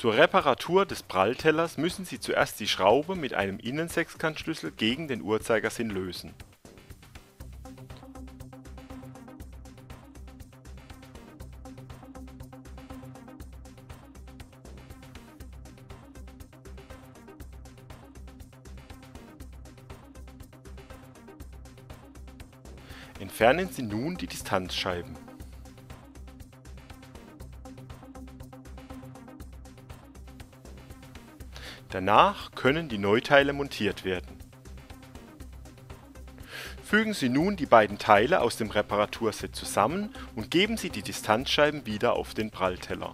Zur Reparatur des Pralltellers müssen Sie zuerst die Schraube mit einem Innensechskantschlüssel gegen den Uhrzeigersinn lösen. Entfernen Sie nun die Distanzscheiben. Danach können die Neuteile montiert werden. Fügen Sie nun die beiden Teile aus dem Reparaturset zusammen und geben Sie die Distanzscheiben wieder auf den Prallteller.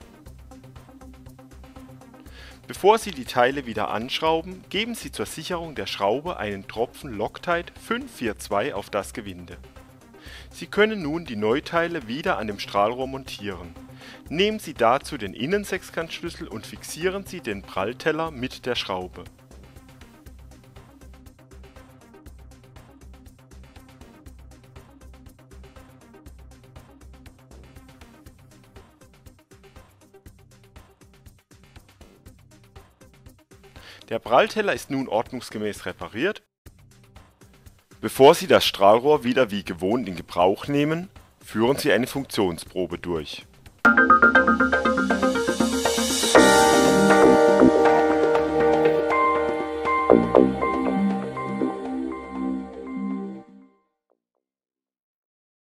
Bevor Sie die Teile wieder anschrauben, geben Sie zur Sicherung der Schraube einen Tropfen Loctite 542 auf das Gewinde. Sie können nun die Neuteile wieder an dem Strahlrohr montieren. Nehmen Sie dazu den Innensechskantschlüssel und fixieren Sie den Prallteller mit der Schraube. Der Prallteller ist nun ordnungsgemäß repariert. Bevor Sie das Strahlrohr wieder wie gewohnt in Gebrauch nehmen, führen Sie eine Funktionsprobe durch.